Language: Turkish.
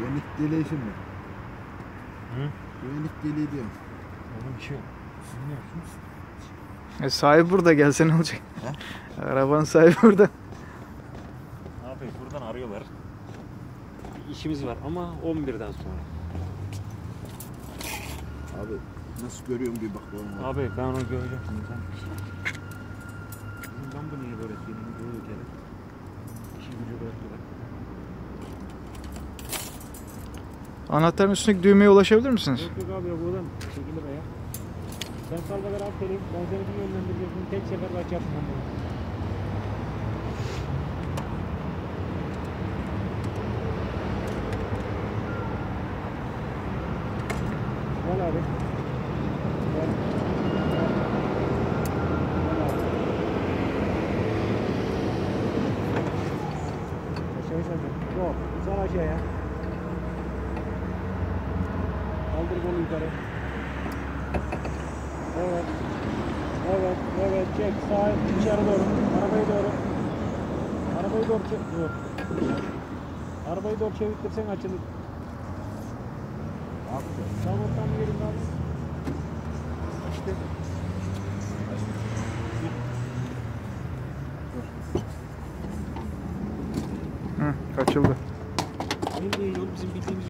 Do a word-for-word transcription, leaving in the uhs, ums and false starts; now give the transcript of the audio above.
Güvenlik deliği şimdi. Hı? Güvenlik deliği diyorum. Oğlum bir şey yok. Siz ne yapıyorsunuz? E, sahibi burada, gelse ne olacak? He? Arabanın sahibi burada. Abi buradan arıyorlar. Bir işimiz var ama on birden sonra. Abi nasıl görüyorum bir bak bana. Abi ben onu göreceğim şimdi sen. Ben bu niye böyle senin böyle kere? İşi gücü bıraktılar. Anahtarın üstündeki düğmeye ulaşabilir misiniz? Yok yok abi yok buradan çekilir ya. Sen sal kadar abi teleyim. Ben seni bir yönlendireceğim. Tek sefer aç yapmam bunu. Gel abi. Gel. Gel abi. Aşağı sen. Yok. Sal aşağıya. Kaldır kolu yukarı. Evet. Evet, evet. Çek. Sağ içeri doğru. Arabayı doğru. Arabayı doğru çek. Yok. Arabayı doğru çevirtirsen açılır. Tam ortam yerinde abi. İşte. Hı, kaçıldı.